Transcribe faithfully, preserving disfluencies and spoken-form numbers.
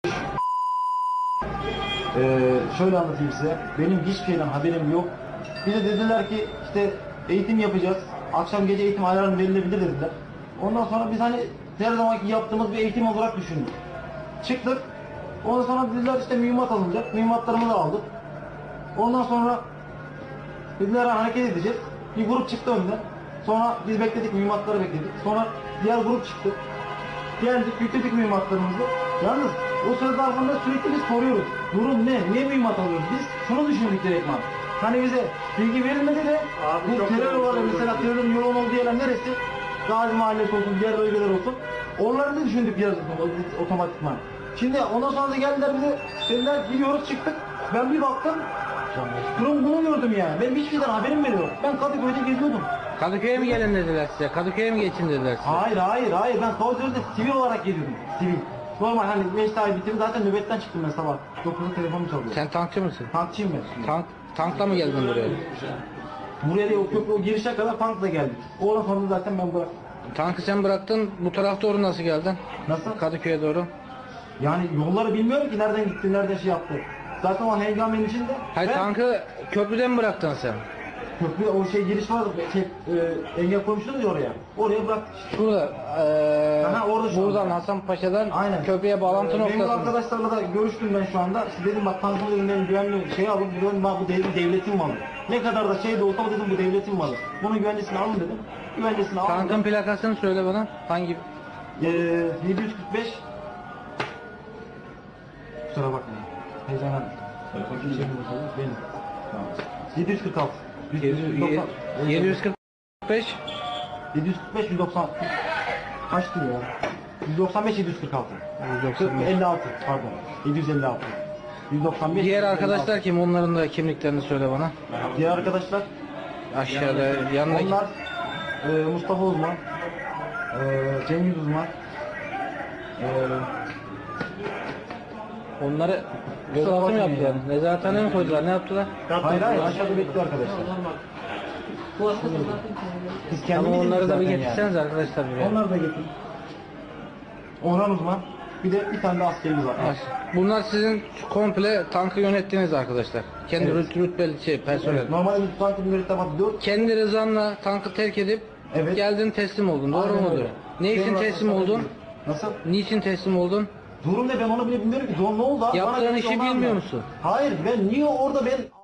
Ee, şöyle anlatayım size. Benim hiçbir şeyden haberim yok. Bize dediler ki işte eğitim yapacağız. Akşam gece eğitim ayarını verilebilir dediler. Ondan sonra biz hani her zamanki yaptığımız bir eğitim olarak düşündük. Çıktık. Ondan sonra dediler işte mühimmat alınacak. Mühimmatlarımızı aldık. Ondan sonra dediler hareket edeceğiz. Bir grup çıktı önden. Sonra biz bekledik, mühimmatları bekledik. Sonra diğer grup çıktı. Geldik, yükledik mühimmatlarımızı. Yalnız o sırada arkamda sürekli biz soruyoruz. Durum ne? Niye mühimmat alıyoruz? Biz şunu düşündük direktman. Hani bize bilgi verilmedi de Abi bu terör olayı mesela terörün yoğun olduğu yerler neresi? Gazi Mahallesi olsun, diğer bölgeler olsun. Onları da düşündük biraz otomatikman. Şimdi ondan sonra da geldiler bize, dediler gidiyoruz çıktık. Ben bir baktım, durum bunu gördüm yani. Benim hiçbir şeyden haberim bile yok. Ben Kadıköy'de geziyordum. Kadıköy'e mi gelin dediler size? Kadıköy'e mi geçin dediler size? Hayır hayır hayır, ben Kadıköy'de sivil olarak geziyordum. Sivil. Normal hani mesai bitirdim, zaten nöbetten çıktım ben sabah. dokuzda telefonum çalıyor. Sen tankçı mısın? Tankçıyım ben. Tank, tankla mı geldin buraya? Buraya değil, o köprü o girişe kadar tankla geldik. Oradan sonra zaten ben bıraktım. Tankı sen bıraktın, bu tarafa doğru nasıl geldin? Nasıl? Kadıköy'e doğru. Yani yolları bilmiyorum ki nereden gitti, nereden şey yaptı. Zaten o hengamenin içinde. Hayır, ben- tankı köprüden mi bıraktın sen? Köprü o şey giriş vardı, şey e, engel koymuştunuz ya oraya. Oraya bıraktık işte. Şurada, eee Aha, orada şu buradan anda. Hasanpaşa'dan Aynen. köprüye bağlantı Ee, Benim noktası. arkadaşlarla da görüştüm ben şu anda. İşte dedim bak tankın dedim benim güvenli şey alın. Dedim bak bu dev- devletin malı. Ne kadar da şey de olsa dedim bu devletin malı. Bunun güvencesini alın dedim. Güvencesini alın. Tankın plakasını söyle bana. Hangi? Ee, yedi yüz kırk beş. Kusura bakmayın. Heyecanlandım. Benim. Tamam. yedi yüz kırk altı. yedi yüz kırk beş. yedi yüz kırk beş yüz doksan. Kaçtı ya? yüz doksan beş yedi yüz kırk altı. yüz doksan beş. elli altı pardon. yedi yüz elli altı. yüz doksan beş. Diğer arkadaşlar kim? Onların da kimliklerini söyle bana. Diğer arkadaşlar Aşağıda yanındaki. onlar e, Mustafa Uzman, e, Cengiz Uzman, e, Onları gözaltı mı yaptılar? Nezarethane mi koydular? Ne yaptılar? hayır hayır aşağıda bekliyor arkadaşlar. Biz Ama kendimiz onları da bir zaten yani. getirseniz arkadaşlar buraya. Onları da getirin. Orhan Uzman, bir de bir tane de askerimiz var. Bunlar sizin komple tankı yönettiğiniz arkadaşlar. Kendi Evet. rüt- rütbeli şey, personel. Evet, normalde bir tutan mürettebatı dört. Kendi rızanla tankı terk edip Evet. geldin teslim oldun. Doğru Aynen mudur? öyle. Ne için Sonra- teslim oldun? Nasıl? Niçin teslim oldun? Durum ne, ben onu bile bilmiyorum ki. Durum ne oldu abi? Yaptığın Bana işi kimse onu bilmiyor anlat. musun? Hayır, ben niye orada ben